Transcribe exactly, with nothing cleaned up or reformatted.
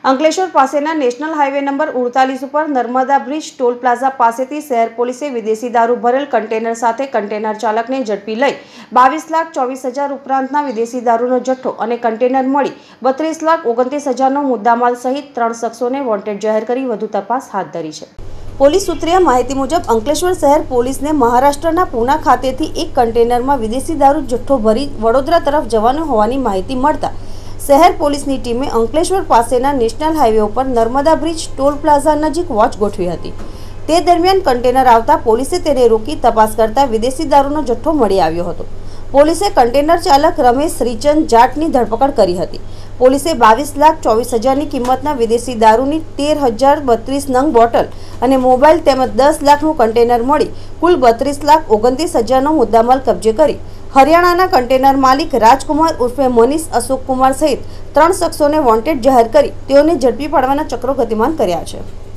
અંકલેશ્વર પાસેના national highway number ઉડતાલીસ ઉપર Narmada bridge toll plaza પાસેથી શહેર પોલીસે વિદેશી દારૂ ભરેલ કન્ટેનર સાથે કન્ટેનર ચાલકને ઝડપી લઈ બાવીસ લાખ ચોવીસ હજાર ઉપરાંતના વિદેશી દારૂનો જથ્થો અને કન્ટેનર મળી બત્રીસ લાખ ઓગણત્રીસ હજારનો મુદ્દામાલ સહિત ત્રણ શખ્સોને વોન્ટેડ જાહેર કરી વધુ તપાસ હાથ ધરી છે। પોલીસ સૂત્રીય માહિતી મુજબ અંકલેશ્વર શહેર પોલીસને મહારાષ્ટ્રના પૂના ખાતેથી એક કન્ટેનરમાં વિદેશી દારૂ જથ્થો ભરી વડોદરા તરફ જવાનો હોવાની માહિતી મળતા શહેર પોલીસની ટીમે અંકલેશ્વર પાસેના નેશનલ હાઈવે ઉપર નર્મદા બ્રિજ ટોલ પ્લાઝા નજીક વોચ ગોઠવી હતી। તે દરમિયાન કન્ટેનર આવતા પોલીસે તેને રોકી તપાસ કરતા વિદેશી દારૂનો જથ્થો મળી આવ્યો હતો। પોલીસે કન્ટેનર ચાલક રમેશ શ્રીચંદ જાટની ધરપકડ કરી હતી। પોલીસે બાવીસ લાખ ચોવીસ હજારની કિંમતના વિદેશી દારૂની તેર હજાર બત્રીસ નંગ બોટલ અને મોબાઈલ તેમજ દસ લાખનું કન્ટેનર મળી કુલ બત્રીસ લાખ ઓગણત્રીસ હજારનો મુદ્દામાલ કબજે કરી હરિયાણાના કન્ટેનર માલિક રાજકુમાર ઉર્ફે મનીષ અશોક કુમાર સહિત ત્રણ શખ્સોને વોન્ટેડ જાહેર કરી તેઓને ઝડપી પાડવાના ચક્રો ગતિમાન કર્યા છે।